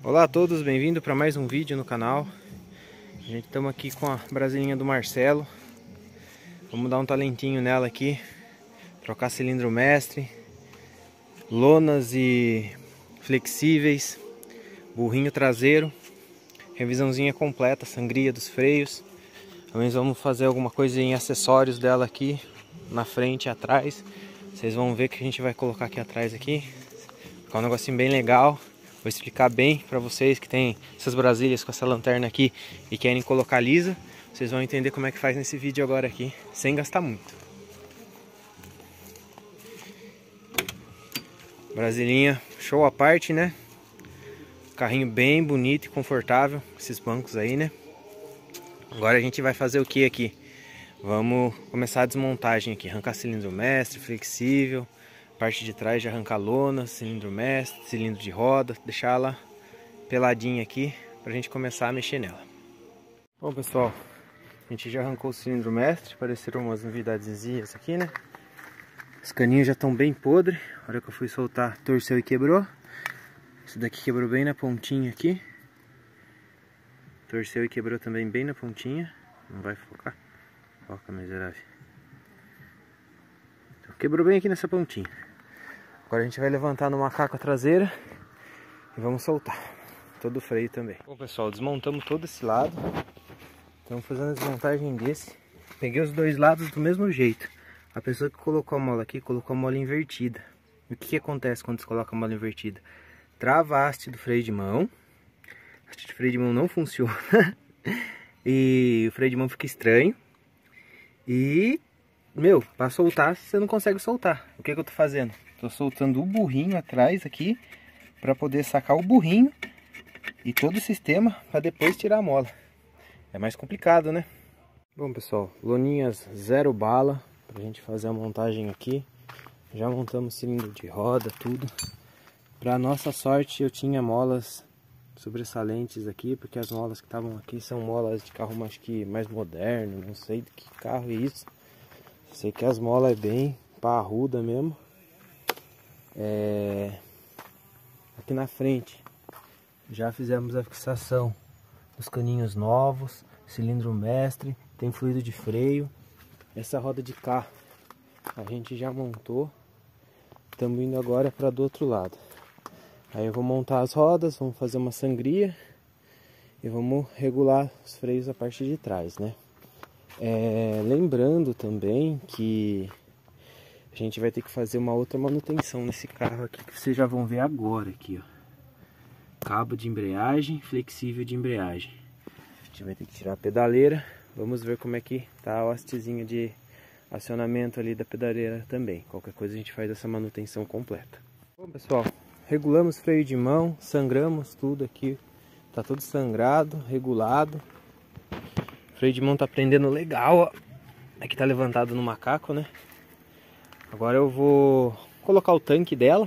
Olá a todos, bem-vindo para mais um vídeo no canal. A gente estamos aqui com a brasilinha do Marcelo. Vamos dar um talentinho nela aqui, trocar cilindro mestre, lonas e flexíveis, burrinho traseiro, revisãozinha completa, sangria dos freios. Também vamos fazer alguma coisa em acessórios dela aqui, na frente e atrás. Vocês vão ver que a gente vai colocar aqui atrás aqui. Ficar um negocinho bem legal. Vou explicar bem para vocês que tem essas Brasílias com essa lanterna aqui e querem colocar lisa. Vocês vão entender como é que faz nesse vídeo agora aqui, sem gastar muito. Brasilinha show à parte, né? Carrinho bem bonito e confortável, esses bancos aí, né? Agora a gente vai fazer o que aqui? Vamos começar a desmontagem aqui, arrancar cilindro mestre, flexível, parte de trás de arrancar lona, cilindro mestre, cilindro de roda, deixar ela peladinha aqui pra gente começar a mexer nela. Bom pessoal, a gente já arrancou o cilindro mestre, apareceram umas novidadezinhas aqui, né? Os caninhos já estão bem podres, a hora que eu fui soltar torceu e quebrou. Esse daqui quebrou bem na pontinha aqui. Torceu e quebrou também bem na pontinha. Não vai focar? Foca, miserável. Então, quebrou bem aqui nessa pontinha. Agora a gente vai levantar no macaco a traseira e vamos soltar todo o freio também. Bom pessoal, desmontamos todo esse lado. Estamos fazendo a desmontagem desse. Peguei os dois lados do mesmo jeito. A pessoa que colocou a mola aqui, colocou a mola invertida. E o que acontece quando você coloca a mola invertida? Trava a haste do freio de mão. A haste de freio de mão não funciona. E o freio de mão fica estranho. E, para soltar, você não consegue soltar. O que eu tô fazendo? Tô soltando o burrinho atrás aqui, para poder sacar o burrinho e todo o sistema, para depois tirar a mola. É mais complicado, né? Bom pessoal, loninhas 0 bala, pra gente fazer a montagem aqui. Já montamos cilindro de roda, tudo. Pra nossa sorte eu tinha molas sobressalentes aqui, porque as molas que estavam aqui são molas de carro acho que mais moderno, não sei de que carro é isso. Sei que as molas é bem parruda mesmo. Aqui na frente já fizemos a fixação dos caninhos novos, cilindro mestre, tem fluido de freio. Essa roda de cá a gente já montou, estamos indo agora para do outro lado. Aí eu vou montar as rodas, vamos fazer uma sangria e vamos regular os freios a parte de trás, né? Lembrando também que a gente vai ter que fazer uma outra manutenção nesse carro aqui, que vocês já vão ver agora aqui, ó. Cabo de embreagem, flexível de embreagem. A gente vai ter que tirar a pedaleira. Vamos ver como é que tá a hastezinha de acionamento ali da pedaleira também. Qualquer coisa a gente faz essa manutenção completa. Bom pessoal, regulamos freio de mão, sangramos tudo aqui. Tá tudo sangrado, regulado. O freio de mão tá prendendo legal, ó. Aqui tá levantado no macaco, né? Agora eu vou colocar o tanque dela.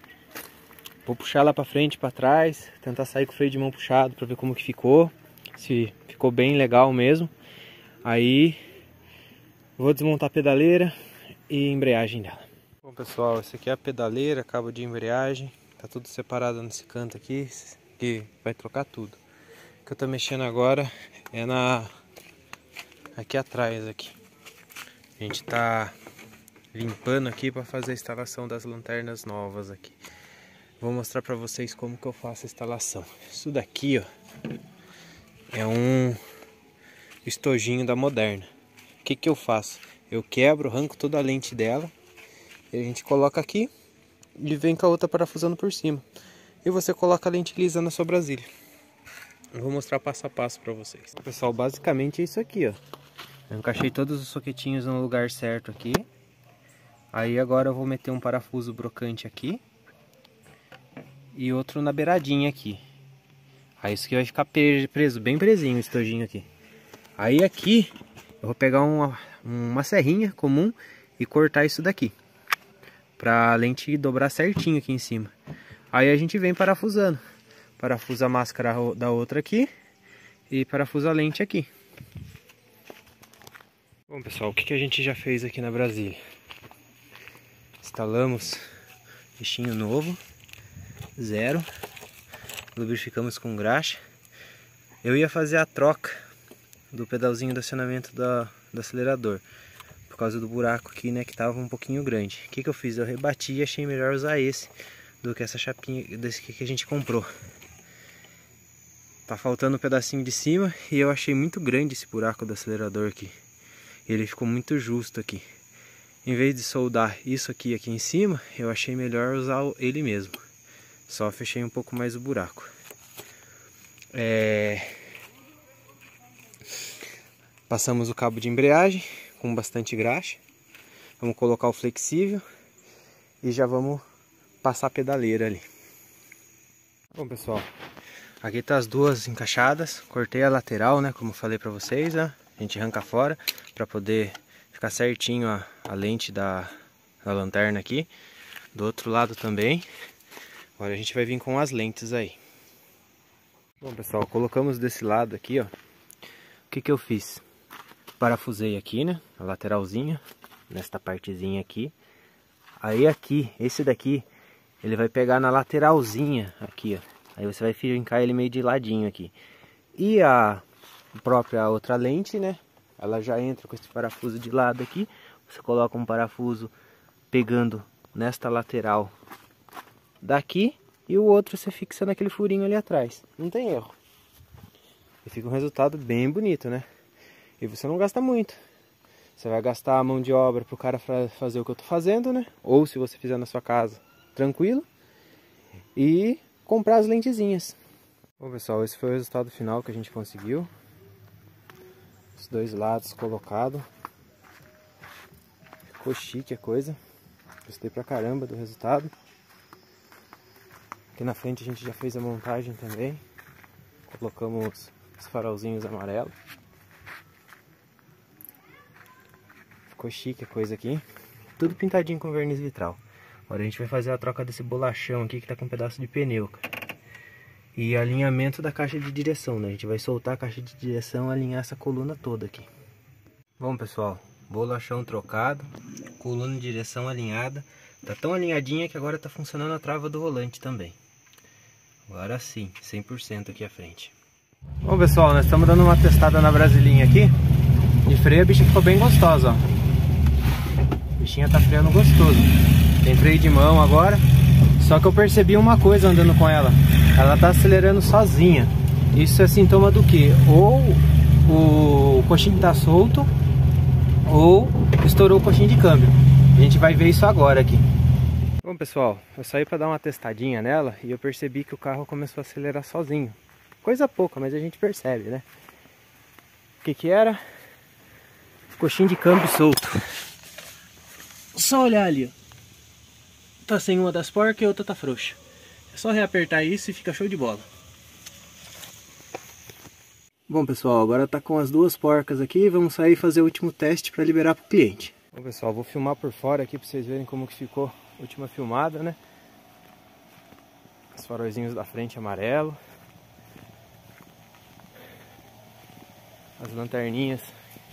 Vou puxar ela pra frente e pra trás. Tentar sair com o freio de mão puxado pra ver como que ficou. Se ficou bem legal mesmo. Aí vou desmontar a pedaleira e a embreagem dela. Bom pessoal, essa aqui é a pedaleira, cabo de embreagem. Tá tudo separado nesse canto aqui. Que vai trocar tudo. O que eu tô mexendo agora é aqui atrás aqui. A gente tá limpando aqui para fazer a instalação das lanternas novas aqui. Vou mostrar para vocês como que eu faço a instalação. Isso daqui, ó, é um estojinho da Moderna. O que que eu faço? Eu quebro, arranco toda a lente dela e a gente coloca aqui e vem com a outra parafusando por cima. E você coloca a lente lisa na sua Brasília. Eu vou mostrar passo a passo para vocês. Pessoal, basicamente é isso aqui, ó. Eu encaixei todos os soquetinhos no lugar certo aqui. Aí agora eu vou meter um parafuso brocante aqui e outro na beiradinha aqui. Aí isso aqui vai ficar preso, bem presinho o estojinho aqui. Aí aqui eu vou pegar uma serrinha comum e cortar isso daqui, pra lente dobrar certinho aqui em cima. Aí a gente vem parafusando. Parafusa a máscara da outra aqui e parafusa a lente aqui. Bom pessoal, o que a gente já fez aqui na Brasília? Instalamos eixinho novo, 0. lubrificamos com graxa. Eu ia fazer a troca do pedalzinho de acionamento do acelerador, por causa do buraco aqui, né, que tava um pouquinho grande. O que eu fiz? Eu rebati e achei melhor usar esse do que essa chapinha desse que a gente comprou. Tá faltando um pedacinho de cima e eu achei muito grande esse buraco do acelerador aqui. Ele ficou muito justo aqui. Em vez de soldar isso aqui em cima, eu achei melhor usar ele mesmo. Só fechei um pouco mais o buraco. Passamos o cabo de embreagem com bastante graxa. Vamos colocar o flexível e já vamos passar a pedaleira ali. Bom, pessoal, aqui tá as duas encaixadas. Cortei a lateral, né, como falei pra vocês, ó. A gente arranca fora para poder ficar certinho a lente da lanterna aqui. Do outro lado também. Agora a gente vai vir com as lentes aí. Bom, pessoal, colocamos desse lado aqui, ó. O que eu fiz? Parafusei aqui, né, a lateralzinha, nesta partezinha aqui. Aí aqui, esse daqui, ele vai pegar na lateralzinha aqui, ó. Aí você vai fincar ele meio de ladinho aqui. E a própria outra lente, né, ela já entra com esse parafuso de lado aqui. Você coloca um parafuso pegando nesta lateral daqui e o outro você fixa naquele furinho ali atrás. Não tem erro. E fica um resultado bem bonito, né? E você não gasta muito. Você vai gastar a mão de obra pro cara fazer o que eu tô fazendo, né? Ou se você fizer na sua casa, tranquilo. E comprar as lentezinhas. Bom, pessoal, esse foi o resultado final que a gente conseguiu. Os dois lados colocados. Ficou chique a coisa. Gostei pra caramba do resultado. Aqui na frente a gente já fez a montagem também. Colocamos os farolzinhos amarelos. Ficou chique a coisa aqui. Tudo pintadinho com verniz vitral. Agora a gente vai fazer a troca desse bolachão aqui que tá com um pedaço de pneu, cara. E alinhamento da caixa de direção, né? A gente vai soltar a caixa de direção e alinhar essa coluna toda aqui. Bom, pessoal, bolachão trocado, coluna de direção alinhada. Tá tão alinhadinha que agora tá funcionando a trava do volante também. Agora sim, 100% aqui à frente. Bom, pessoal, nós estamos dando uma testada na Brasilinha aqui. De freio a bicha ficou bem gostosa, ó. A bichinha tá freando gostoso. Tem freio de mão agora. Só que eu percebi uma coisa andando com ela. Ela tá acelerando sozinha. Isso é sintoma do que? Ou o coxinho tá solto, ou estourou o coxinho de câmbio. A gente vai ver isso agora aqui. Bom, pessoal, eu saí para dar uma testadinha nela e eu percebi que o carro começou a acelerar sozinho. Coisa pouca, mas a gente percebe, né? O que que era? Coxinho de câmbio solto. Só olhar ali, ó. Tá sem uma das porcas e a outra tá frouxa. É só reapertar isso e fica show de bola. Bom, pessoal, agora tá com as duas porcas aqui. Vamos sair e fazer o último teste para liberar pro cliente. Bom, pessoal, vou filmar por fora aqui para vocês verem como que ficou a última filmada, né? Os farolzinhos da frente amarelo. As lanterninhas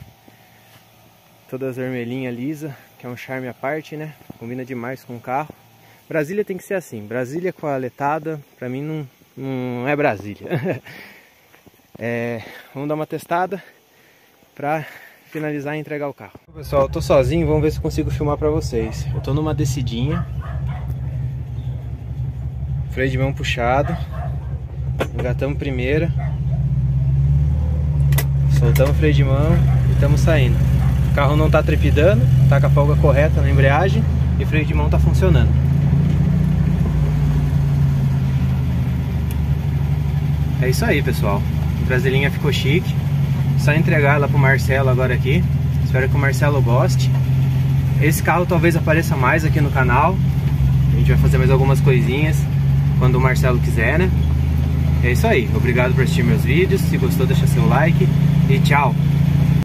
todas vermelhinhas, lisa, que é um charme à parte, né? Combina demais com o carro. Brasília tem que ser assim. Brasília com a aletada, pra mim não é Brasília. Vamos dar uma testada pra finalizar e entregar o carro. Pessoal, eu tô sozinho, vamos ver se eu consigo filmar pra vocês. Eu tô numa descidinha. Freio de mão puxado. Engatamos primeira. Soltamos o freio de mão e estamos saindo. O carro não tá trepidando, tá com a folga correta na embreagem e o freio de mão tá funcionando. É isso aí, pessoal. A Brasilinha ficou chique. Só entregar ela pro Marcelo agora aqui. Espero que o Marcelo goste. Esse carro talvez apareça mais aqui no canal. A gente vai fazer mais algumas coisinhas quando o Marcelo quiser, né? É isso aí. Obrigado por assistir meus vídeos. Se gostou, deixa seu like. E tchau!